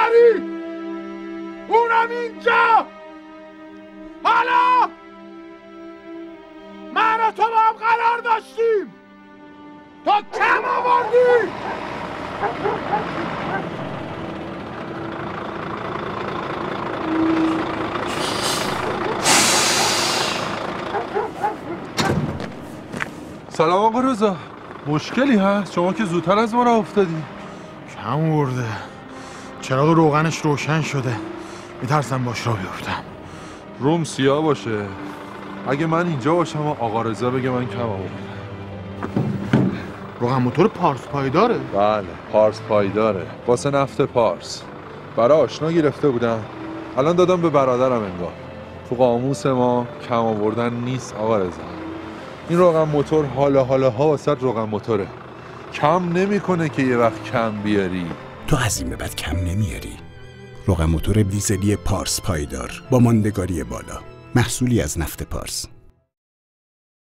بیاری، اونم اینجا. حالا من و تو با هم قرار داشتیم، تو کم آوردی. سلام آقا رضا، مشکلی هست؟ شما که زودتر از ما راه افتادی. کم ورده، چراغ روغنش روشن شده، میترسم باش راه بیفتم. روم سیاه باشه. اگه من اینجا باشم و آقا رضا بگه من کم آوردم. روغن موتور پارس پایداره؟ بله پارس پایداره، واسه نفت پارس. برای آشنا گرفته بودم، الان دادم به برادرم. انگار تو قاموس ما کم آوردن نیست آقا رضا. این روغن موتور حالا واسه روغن موتوره، کم نمیکنه که یه وقت کم بیاری. تو از این به بعد کم نمیاری. روغن موتور دیزلی پارس پایدار با ماندگاری بالا، محصولی از نفت پارس.